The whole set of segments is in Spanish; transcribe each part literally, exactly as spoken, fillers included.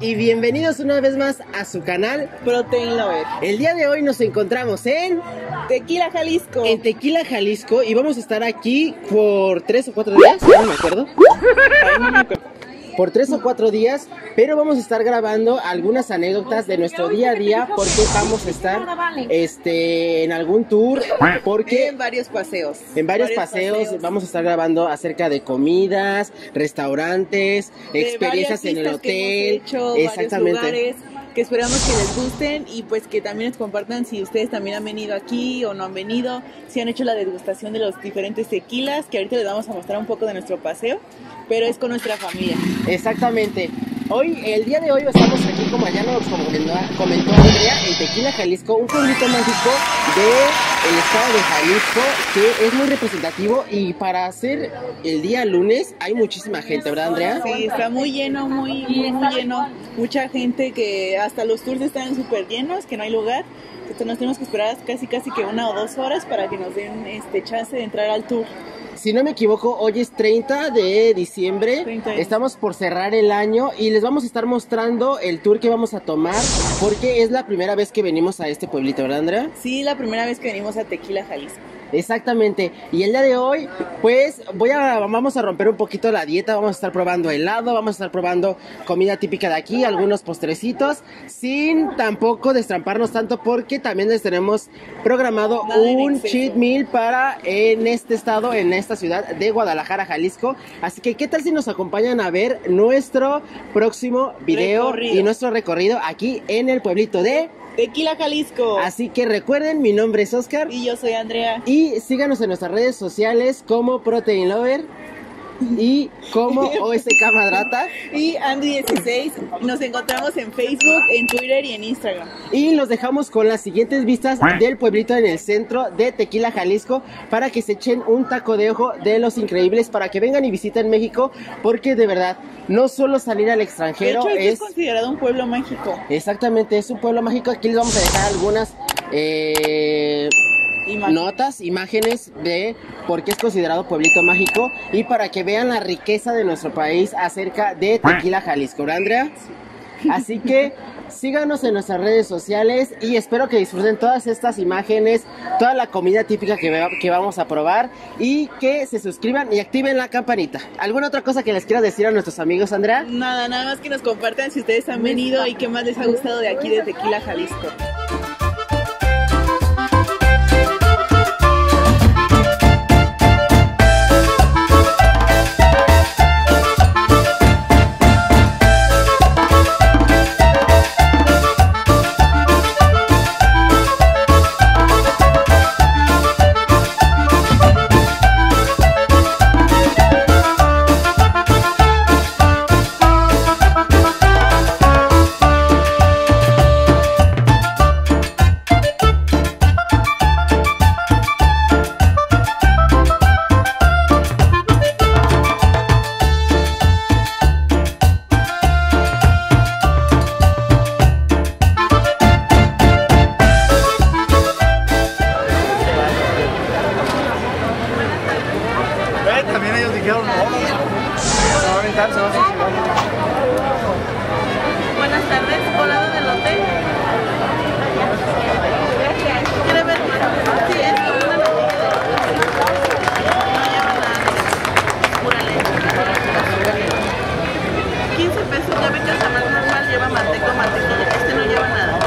y bienvenidos una vez más a su canal Protein Lover. El día de hoy nos encontramos en Tequila, Jalisco. En Tequila, Jalisco, y vamos a estar aquí por tres o cuatro días, no me acuerdo. Ay, no me acuerdo. Por tres o cuatro días, pero vamos a estar grabando algunas anécdotas de nuestro día a día, porque vamos a estar este, en algún tour, porque En varios paseos. en varios, varios paseos, paseos vamos a estar grabando acerca de comidas, restaurantes, de experiencias en el hotel, que hemos hecho, exactamente. Varios lugares que esperamos que les gusten y pues que también les compartan si ustedes también han venido aquí o no han venido, si han hecho la degustación de los diferentes tequilas, que ahorita les vamos a mostrar un poco de nuestro paseo, pero es con nuestra familia. Exactamente. Hoy, el día de hoy estamos aquí, como ya nos comentó, comentó Andrea, en Tequila, Jalisco, un pueblito mágico del estado de Jalisco que es muy representativo, y para hacer el día lunes hay muchísima gente, ¿verdad, Andrea? Sí, está muy lleno, muy, muy, muy lleno, mucha gente, que hasta los tours están súper llenos, que no hay lugar. Entonces nos tenemos que esperar casi casi que una o dos horas para que nos den este chance de entrar al tour. Si no me equivoco, hoy es treinta de diciembre, treinta. Estamos por cerrar el año y les vamos a estar mostrando el tour que vamos a tomar, porque es la primera vez que venimos a este pueblito, ¿verdad, Andrea? Sí, la primera vez que venimos a Tequila, Jalisco. Exactamente, y el día de hoy, pues, voy a, vamos a romper un poquito la dieta, vamos a estar probando helado, vamos a estar probando comida típica de aquí, algunos postrecitos, sin tampoco destramparnos tanto, porque también les tenemos programado un cheat meal para en este estado, en esta ciudad de Guadalajara, Jalisco. Así que, ¿qué tal si nos acompañan a ver nuestro próximo video recorrido. Y nuestro recorrido aquí en el pueblito de Tequila, Jalisco? Así que recuerden, mi nombre es Oscar. Y yo soy Andrea. Y síganos en nuestras redes sociales como Protein Lover y como O S K Madrata y Andy dieciséis. Nos encontramos en Facebook, en Twitter y en Instagram. Y los dejamos con las siguientes vistas del pueblito en el centro de Tequila, Jalisco, para que se echen un taco de ojo de los increíbles, para que vengan y visiten México, porque de verdad, no solo salir al extranjero. De hecho, es... es considerado un pueblo mágico. Exactamente, es un pueblo mágico. Aquí les vamos a dejar algunas eh... Imagen. notas, imágenes de por qué es considerado pueblito mágico, y para que vean la riqueza de nuestro país acerca de Tequila, Jalisco, ¿verdad, Andrea? Sí. Así que síganos en nuestras redes sociales y espero que disfruten todas estas imágenes, toda la comida típica que, que vamos a probar, y que se suscriban y activen la campanita. ¿Alguna otra cosa que les quieras decir a nuestros amigos, Andrea? Nada, nada más que nos compartan si ustedes han venido y qué más les ha gustado de aquí de Tequila, Jalisco. También ellos dijeron, no, se va a aventar, se va a suicidar. Buenas tardes, volado del hotel. ¿Quiere ver más? Sí, es como una noticia de no lleva nada, pura leche. quince pesos, ya ve que el tamal normal lleva manteca o mantequilla, este no lleva nada.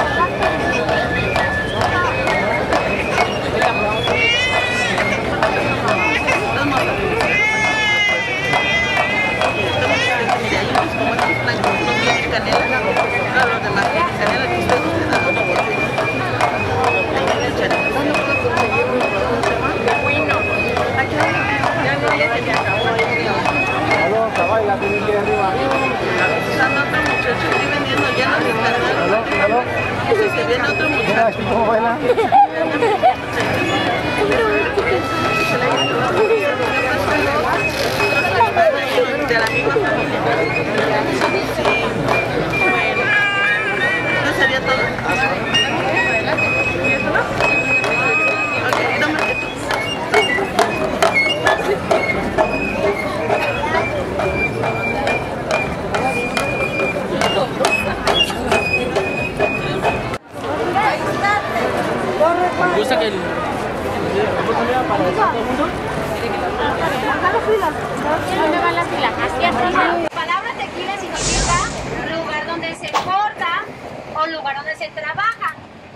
Se viene otro muchacho. ¿Cómo baila? De la misma familia. Sí. Bueno. ¿No sería todo? ¿Y eso no? Ok, tómate tú. gusta que el... La palabra tequila significa lugar donde se corta o lugar donde se trabaja.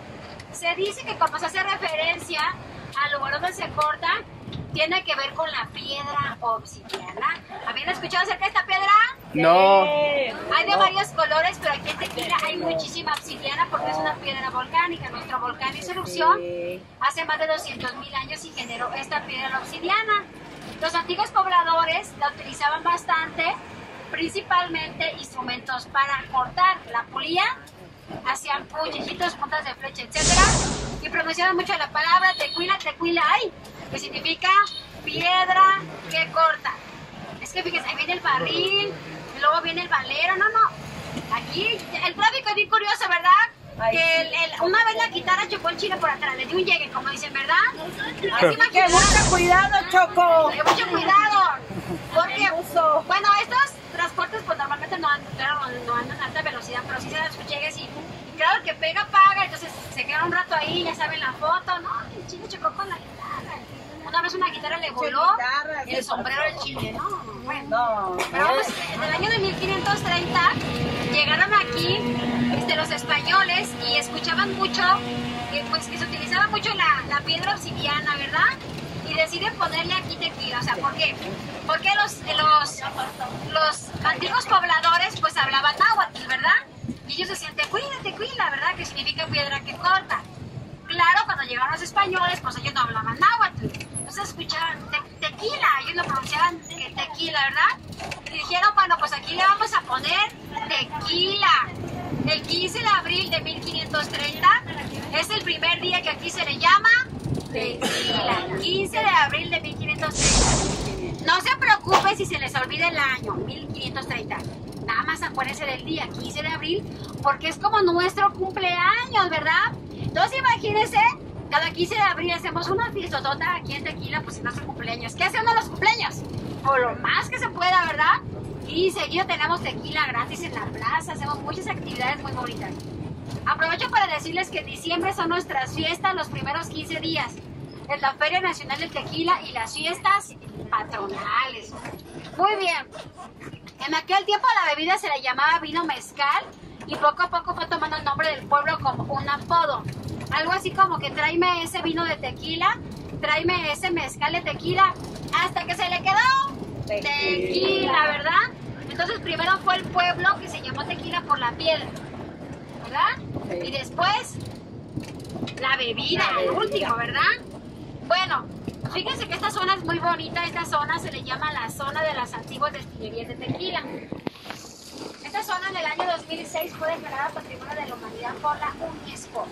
Se dice que cuando se hace referencia al lugar donde se corta, tiene que ver con la piedra obsidiana. ¿Habían escuchado acerca de esta piedra? No. Hay de varios colores, pero aquí en Tequila hay muchísima obsidiana porque es una piedra volcánica. Nuestro volcán hizo erupción hace más de doscientos mil años y generó esta piedra obsidiana. Los antiguos pobladores la utilizaban bastante, principalmente instrumentos para cortar. La pulían, hacían puñecitos, puntas de flecha, etcétera, y pronunciaban mucho la palabra tequila, tequila, ay, que significa piedra que corta. Es que fíjense, ahí viene el barril, y luego viene el valero, no, no. Aquí el tráfico es bien curioso, ¿verdad? Ay, que el, el, una vez la guitarra chocó el chile por atrás, le dio un llegue, como dicen, ¿verdad? Que mucho cuidado, Choco. Que mucho cuidado. Porque, bueno, estos transportes pues normalmente no andan, claro, no andan a alta velocidad, pero sí se dan sus llegues y, y claro, el que pega, paga, entonces se queda un rato ahí, ya saben la foto, ¿no? El chile chocó con la guitarra. Una vez una guitarra le voló el sombrero del chile, ¿no? Bueno, no. Pero vamos, en el año de mil quinientos treinta llegaron aquí este, los españoles y escuchaban mucho, que, pues que se utilizaba mucho la, la piedra obsidiana, ¿verdad? Y deciden ponerle aquí tequila, o sea, ¿por qué? Porque los, los, los antiguos pobladores pues hablaban náhuatl, ¿verdad? Y ellos decían tequila, tequila, ¿verdad? Que significa piedra que corta. Claro, cuando llegaron los españoles, pues ellos no hablaban náhuatl. Entonces escuchaban te tequila, ellos lo pronunciaban que tequila, ¿verdad? Y dijeron, bueno, pues aquí le vamos a poner tequila. El quince de abril de mil quinientos treinta es el primer día que aquí se le llama tequila. quince de abril de mil quinientos treinta. No se preocupe si se les olvida el año, mil quinientos treinta. Nada más acuérdense del día, quince de abril, porque es como nuestro cumpleaños, ¿verdad? Entonces imagínense, cada quince de abril hacemos una fiestotota aquí en Tequila, pues en nuestro cumpleaños. ¿Qué hacemos en los cumpleaños? O lo más que se pueda, ¿verdad? Y seguido tenemos tequila gratis en la plaza, hacemos muchas actividades muy bonitas. Aprovecho para decirles que en diciembre son nuestras fiestas los primeros quince días. Es la Feria Nacional del Tequila y las fiestas patronales. Muy bien. En aquel tiempo a la bebida se le llamaba vino mezcal y poco a poco fue tomando el nombre del pueblo como un apodo. Algo así como que tráeme ese vino de tequila, tráeme ese mezcal de tequila, hasta que se le quedó tequila, tequila, ¿verdad? Entonces primero fue el pueblo que se llamó Tequila por la piedra, ¿verdad? Sí. Y después la bebida, el último, ¿verdad? Bueno, fíjense que esta zona es muy bonita. Esta zona se le llama la zona de las antiguas destilerías de tequila. Esta zona en el año dos mil seis fue declarada Patrimonio de la Humanidad por la UNESCO.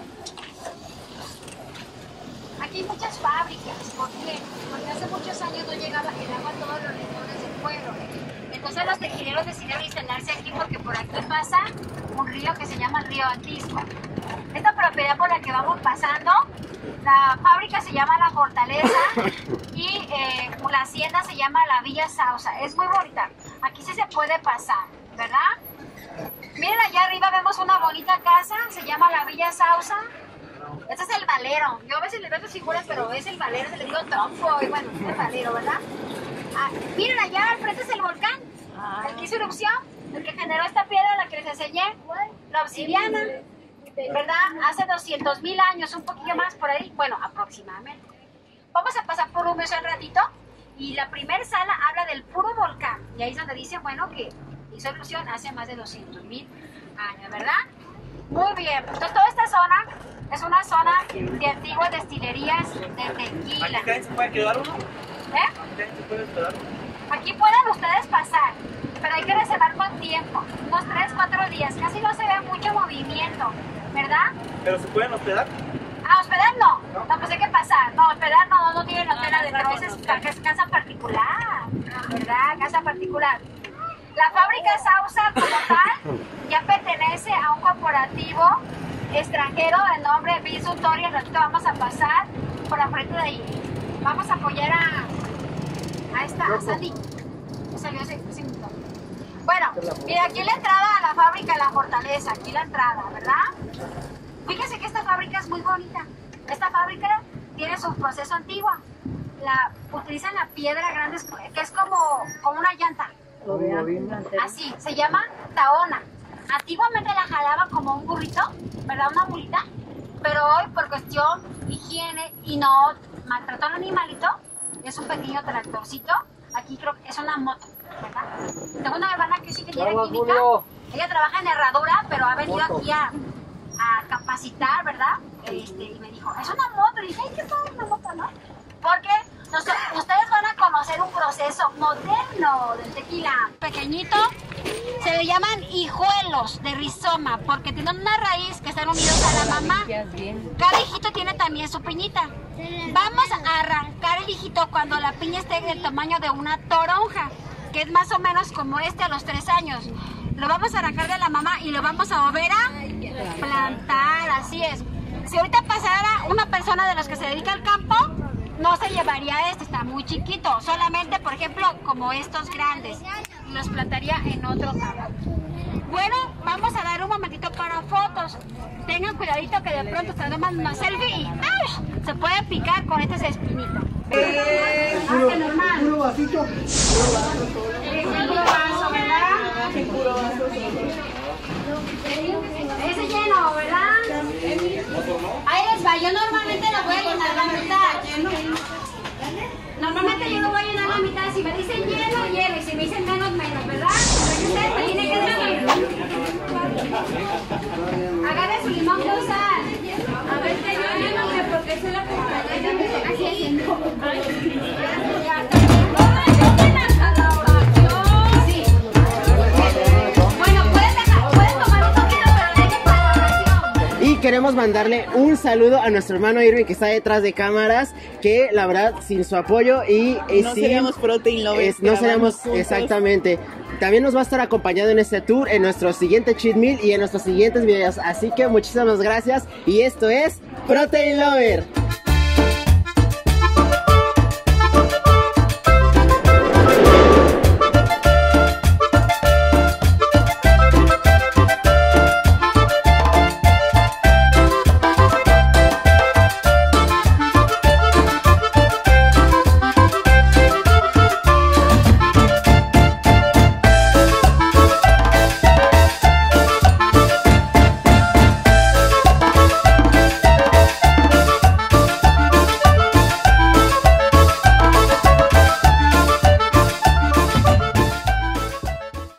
Aquí hay muchas fábricas. ¿Por qué? Porque hace muchos años no llegaba el agua a todos los rincones del pueblo. Entonces los tequileros decidieron instalarse aquí porque por aquí pasa un río que se llama el río Atisco. Esta propiedad por la que vamos pasando, la fábrica se llama La Fortaleza y eh, la hacienda se llama la Villa Sausa. Es muy bonita. Aquí sí se puede pasar, ¿verdad? Miren, allá arriba vemos una bonita casa, se llama la Villa Sausa. Este es el valero. Yo a veces le veo sus figuras, pero es el valero, se le digo trompo y bueno, es el valero, ¿verdad? Ah, miren, allá al frente es el volcán, el que hizo erupción, el que generó esta piedra, la que les enseñé, la obsidiana, ¿verdad? Hace doscientos mil años, un poquillo más por ahí, bueno, aproximadamente. Vamos a pasar por un beso un ratito y la primera sala habla del puro volcán y ahí es donde dice, bueno, que hizo erupción hace más de doscientos mil años, ¿verdad? Muy bien, entonces toda esta zona es una zona de antiguas destilerías de tequila. ¿Aquí se puede quedar uno? ¿Eh? ¿Aquí se puede quedar uno? Aquí pueden ustedes pasar, pero hay que reservar con tiempo, unos tres, cuatro días, casi no se ve mucho movimiento, ¿verdad? ¿Pero se pueden hospedar? Ah, hospedar no, no, no pues hay que pasar, no, hospedar no, no tienen hotel adentro, esa es, es casa particular, ¿verdad? Casa particular. La fábrica Sausa como tal ya pertenece a un corporativo extranjero de nombre Bisutori. Al ratito vamos a pasar por la frente de ahí. Vamos a apoyar a, a esta, a Sandy. Salió ese, ese minuto. Bueno, mira, aquí la entrada a la fábrica de La Fortaleza, aquí la entrada, ¿verdad? Fíjense que esta fábrica es muy bonita. Esta fábrica es un proceso antiguo. La, utilizan la piedra grande, que es como, como una llanta. Así, se llama taona. Antiguamente la jalaba como un burrito, ¿verdad? Una mulita. Pero hoy, por cuestión higiene y no maltrató al animalito, es un pequeño tractorcito. Aquí creo que es una moto, ¿verdad? Tengo una hermana que sí que tiene química. Ella trabaja en herradura, pero ha venido aquí a, a capacitar, ¿verdad? Este, y me dijo, es una moto. Y dije, ay, ¿qué es una moto, no? Porque nos, ustedes van a conocer un proceso moderno del tequila. Pequeñito, se le llaman hijuelos de rizoma, porque tienen una raíz que están unidos a la mamá. Cada hijito tiene también su piñita. Vamos a arrancar el hijito cuando la piña esté del tamaño de una toronja, que es más o menos como este a los tres años. Lo vamos a arrancar de la mamá y lo vamos a volver a plantar, así es. Si ahorita pasara una persona de los que se dedica al campo, no se llevaría este, está muy chiquito. Solamente, por ejemplo, como estos grandes. Los plantaría en otro campo. Bueno, vamos a dar un momentito para fotos. Tengan cuidadito que de pronto se toman una selfie y ¡ay! Se puede picar con estas espinitas. Eh, puro, normal. Puro vasito. Puro vaso, ¿verdad? Sí, puro vaso. Ese lleno, ¿verdad? Ahí les va, yo normalmente lo voy a llenar la mitad. Normalmente yo lo voy a llenar la mitad. Si me dicen lleno, lleno. Y si me dicen menos, menos, ¿verdad? Porque ustedes me tienen que decir. Agarre su limón de usar. A ver, que yo lleno, porque soy la compañera. Así es. Sí. Bueno, puedes dejar, puedes tomar un poquito, pero deje para la oración. Y queremos mandarle un saludo a nuestro hermano Irving, que está detrás de cámaras, que la verdad sin su apoyo y, y no sin, seríamos Protein Lovers, es, no seríamos juntos. Exactamente. También nos va a estar acompañando en este tour, en nuestro siguiente cheat meal y en nuestros siguientes videos. Así que muchísimas gracias y esto es Protein Lover.